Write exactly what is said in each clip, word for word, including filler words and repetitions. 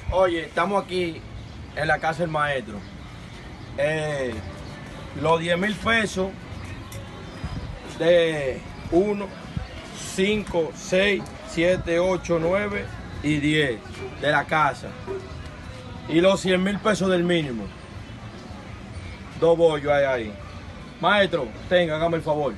Oye, estamos aquí en la casa del maestro. Eh, los diez mil pesos de uno, cinco, seis, siete, ocho, nueve y diez de la casa. Y los cien mil pesos del mínimo. Dos bollos hay ahí. Maestro, tenga, hágame el favor.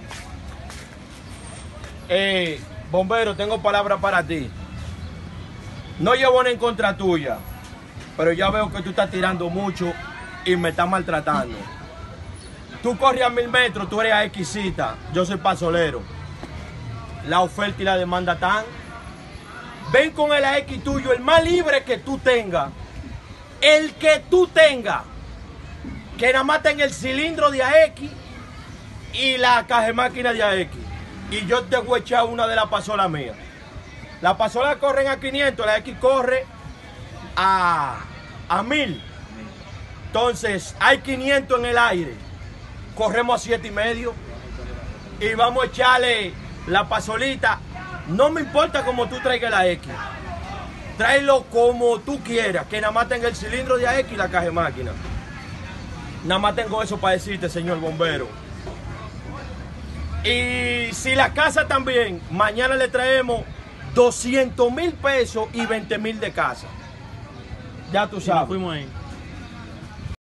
Eh, bombero, tengo palabras para ti. No llevo una en contra tuya, pero ya veo que tú estás tirando mucho y me estás maltratando. Tú corres a mil metros, tú eres exquisita, yo soy pasolero. La oferta y la demanda están. Ven con el A X tuyo, el más libre que tú tengas. El que tú tengas. Que nada más tenga el cilindro de A X y la caja de máquina de A X. Y yo te voy a echar una de las pasolas mías. Las pasolas corren a quinientos, la X corre a, a mil. Entonces, hay quinientos en el aire. Corremos a siete y medio. Y vamos a echarle la pasolita. No me importa cómo tú traigas la X. Tráelo como tú quieras. Que nada más tenga el cilindro de A X y la caja de máquina. Nada más tengo eso para decirte, señor bombero. Y si la casa también, mañana le traemos doscientos mil pesos y veinte mil de casa. Ya tú sabes. Fuimos ahí.